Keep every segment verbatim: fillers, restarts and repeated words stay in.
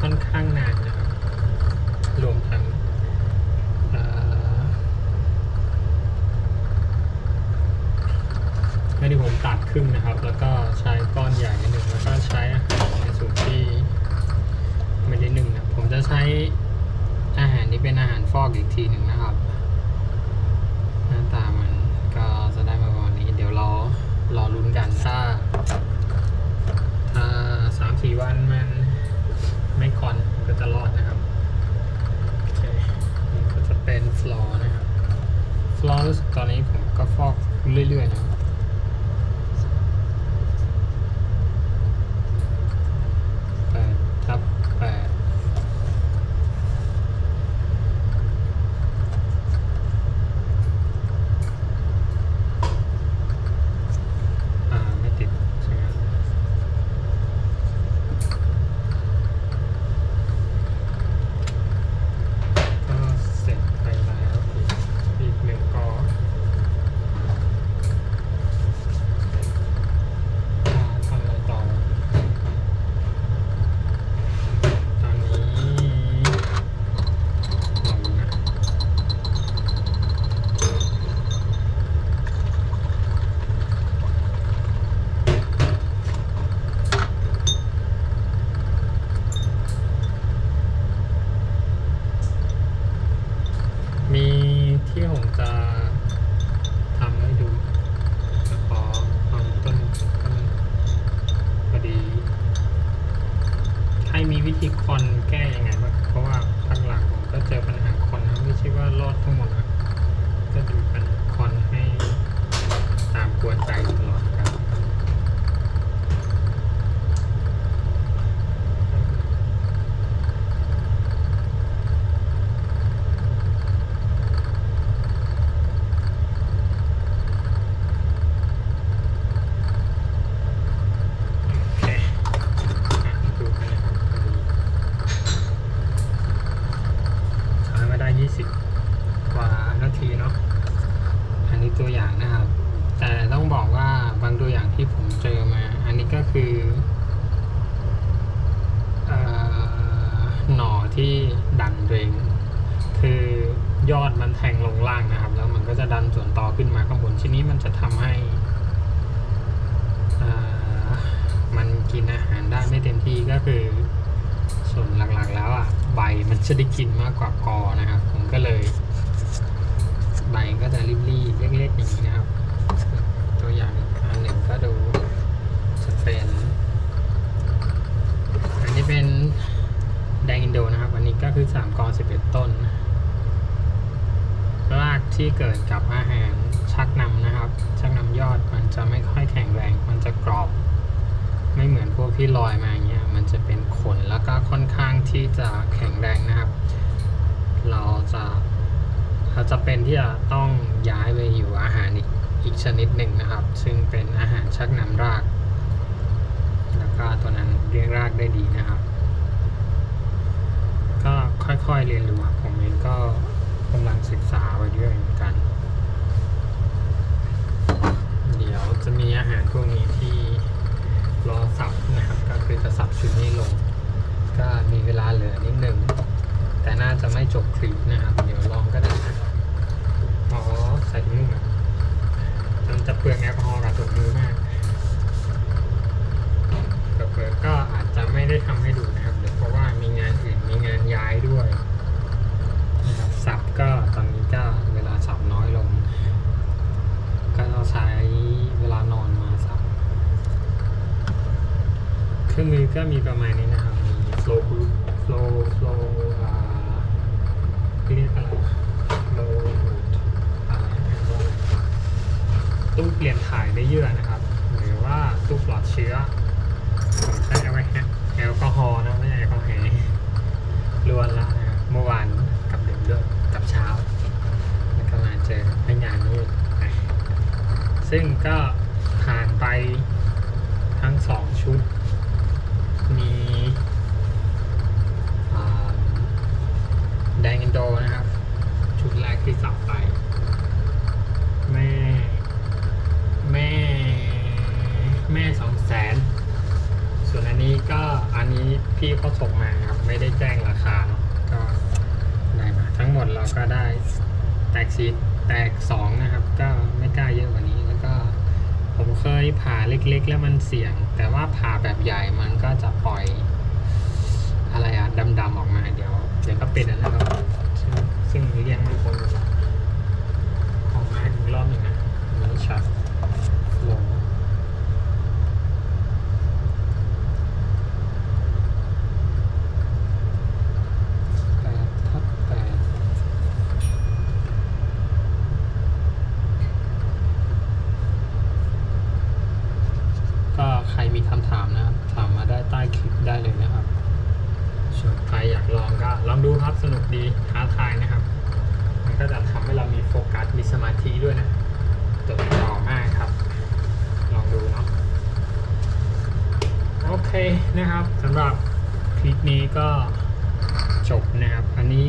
ค่อนข้างนานนะครับรวมทั้งไม่ได้ผมตัดครึ่งนะครับแล้วก็ใช้ก้อนใหญ่หนึ่งแล้วก็ใช้อาหารในสูตรที่ไม่ได้หนึ่งนะผมจะใช้อาหารนี้เป็นอาหารฟอกอีกทีหนึ่งนะครับหน้าตามันก็จะได้มาประมาณนี้เดี๋ยวรอรอลุ้นกันถ้าถ้าสามสี่วันมันไม่คอนก็จะรอดนะครับโอเคนี่ก็จะเป็นฟลอร์นะครับฟลอร์รู้สึกตอนนี้ผมก็ฟอกเรื่อยๆนะครับแปดทับแปดอ่าไม่ติดใช่ไหมก็เสร็จไปแล้วอีกอีกหนึ่งกอทำอะไรต่อตอนนี้ลองดูนะมีที่ผมจะทำให้ดูจะขอเอาต้นต้นพอดีใครมีวิธีคอนแก้ยังไงบ้างเพราะว่าพักหลังผมก็เจอปัญหาคอนนะไม่ใช่ว่ารอดทั้งหมดนะก็จะมีปัญหาคอนให้ตามกวนใจตลอดครับโอเคอ่ะดูกันนะครับพอดีใช้มาได้ยี่สิบกว่านาทีเนาะอันนี้ตัวอย่างนะครับแต่ต้องบอกว่าบางตัวอย่างที่ผมเจอมาอันนี้ก็คือเอ่อหน่อที่ดันเรงคือยอดมันแทงลงล่างนะครับแล้วมันก็จะดันส่วนต่อขึ้นมาข้างบนทีนี้มันจะทำให้อ่ามันกินอาหารได้ไม่เต็มที่ก็คือส่วนหลักๆแล้วอ่ะใบมันจะได้กินมากกว่ากอนะครับผมก็เลยใบก็จะรีบๆเล็กๆอย่างนี้นะครับตัวอย่างอีกอันหนึ่งก็ดูจะเป็นอันนี้เป็นแดงอินโดนะครับอันนี้ก็คือสามกอสิบเอ็ดต้นรากที่เกิดกับอาหารชักนำนะครับชักนำยอดมันจะไม่ค่อยแข็งแรงมันจะกรอบไม่เหมือนพวกที่ลอยมาอย่างเงี้ยมันจะเป็นขนแล้วก็ค่อนข้างที่จะแข็งแรงนะครับเราจะเราจะเป็นที่จะต้องย้ายไปอยู่อาหารอีกอีกชนิดหนึ่งนะครับซึ่งเป็นอาหารชักนำรากแล้วก็ตัวนั้นเลี้ยงรากได้ดีนะครับก็ค่อยๆเรียนรู้ครับผมเองก็กำลังศึกษาไปด้วยเหมือนกันเดี๋ยวจะมีอาหารพวกนี้ที่รอสับนะครับก็คือจะสับชุดนี้ลงก็มีเวลาเหลือนิดหนึ่งแต่น่าจะไม่จบคลิปนะครับเดี๋ยวลองก็ได้นะอ๋อใส่ถุงมือมามันจะเปลืองแอลกอฮอล์กับถุงมือมากเปลือกก็อาจจะไม่ได้ทำให้ดูนะครับเดี๋ยวเพราะว่ามีงานอื่นมีงานย้ายด้วยนะครับสับก็ตอนนี้ก็เวลาสับน้อยลงก็ต้องใช้เวลานอนมาสับเครื่องมือก็มีประมาณนี้นะครับมี flow group flow flow อ่าเรียกอะไร flow อะไรตู้เปลี่ยนถ่ายในเยื่อนะครับหรือว่าตู้ปลอดเชื้อผมใช้เอาไว้แอลกอฮอล์นะไม่ใช่แอลกอฮอล์ล้วนแล้วนะครับเมื่อวานกับเด็กด้วยกับเช้าแล้วก็มาเจอพยานนี้ซึ่งก็ผ่านไปทั้งสองชุดมีแดงอินโดนะครับชุดแรกที่สับไปแม่แม่แม่สองแสนส่วนอันนี้ก็อันนี้พี่เขาส่งมาครับไม่ได้แจ้งราคาเนาะก็ได้มาทั้งหมดเราก็ได้แตกซีดแตกสองนะครับก็ไม่กล้าเยอะกว่านี้แล้วก็ผมเคยผ่าเล็กๆแล้วมันเสี่ยงแต่ว่าผ่าแบบใหญ่มันก็จะปล่อยอะไรอะดำๆออกมาเดี๋ยวเดี๋ยวก็เป็นอันนั้นครับซึ่งซึ่งเรียงไม่พ้นออกมาอีกรอบหนึ่งนะนี้ช็อตลงแปดทับแปดก็ใครมีคำถามนะครับถามมาได้ใต้คลิปได้เลยนะครับส่วนใครอยากลองก็ลองดูครับสนุกดีท้าทายนะครับมันก็จะทำให้เรามีโฟกัสมีสมาธิด้วยนะจดจ่อมากครับลองดูเนาะโอเคนะครับสำหรับคลิปนี้ก็จบนะครับอันนี้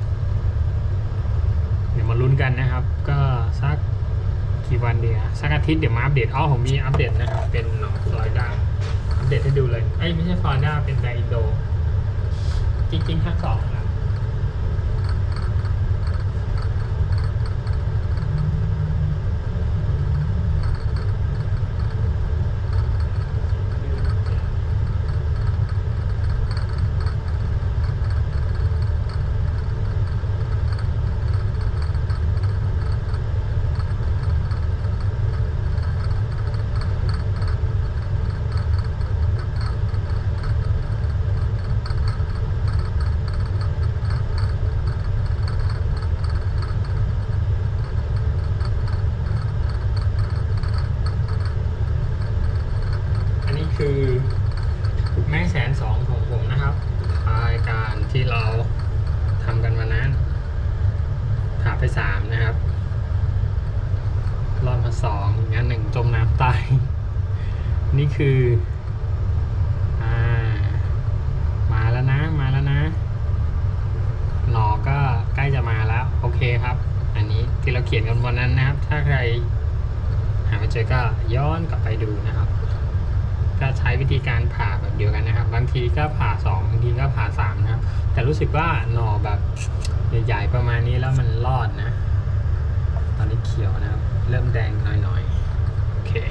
เดี๋ยวมาลุ้นกันนะครับก็สักกี่วันเดียวสักอาทิตย์เดี๋ยวมาอัปเดตอ้อผมมีอัปเดตนะครับเป็นหนองฟลอริดาอัปเดตให้ดูเลยเอ้ยไม่ใช่ฟลอริดาเป็นไดอินโดจริงๆทั้งสองนะคือแม่แสนสองของผมนะครับรายการที่เราทำกันวันนั้นผ่าไปสามนะครับรอดมาสองงานหนึ่งจมน้ำตายนี่คืออ่ามาแล้วนะมาแล้วนะหนอก็ใกล้จะมาแล้วโอเคครับอันนี้ที่เราเขียนกันวันนั้นนะครับถ้าใครหาไม่เจอก็ย้อนกลับไปดูนะครับก็ใช้วิธีการผ่าแบบเดียวกันนะครับบางทีก็ผ่าสองบางทีก็ผ่าสามนะครับแต่รู้สึกว่าหน่อแบบใหญ่ๆประมาณนี้แล้วมันรอดนะตอนนี้เขียวนะครับเริ่มแดงหน่อยๆโอเค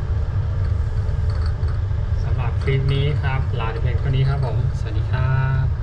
สำหรับคลิปนี้ครับลาไปเพียงเท่านี้ครับผมสวัสดีครับ